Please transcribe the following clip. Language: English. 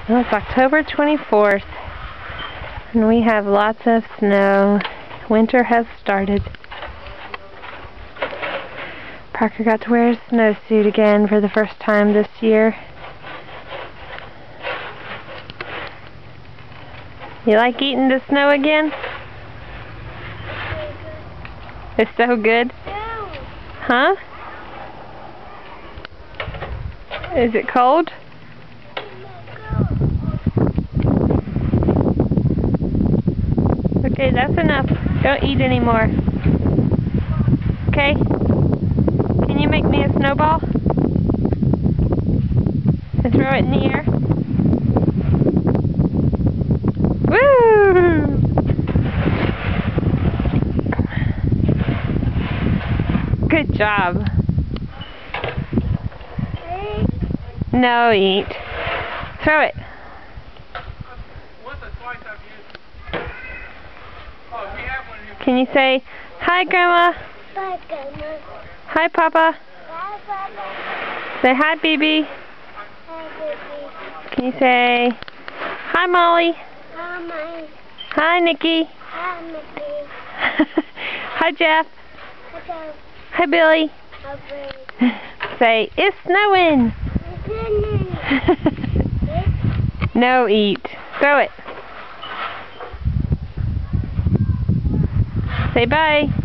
Well, it's October 24th, and we have lots of snow. Winter has started. Parker got to wear his snowsuit again for the first time this year. You like eating the snow again? It's so good? Huh? Is it cold? Okay, that's enough. Don't eat anymore. Okay? Can you make me a snowball? And throw it in the air? Woo! Good job. No, eat. Throw it. Can you say, hi, Grandma? Bye, Grandma. Hi, Papa. Bye, Papa. Say hi, BB. Hi, baby. Can you say, hi, Molly? Hi, Mike. Hi, Nikki. Hi, Mickey. Hi, Jeff. Hi, Jeff. Hi, Billy. Hi, Say, it's snowing. Billy. No, eat. Throw it. Say bye.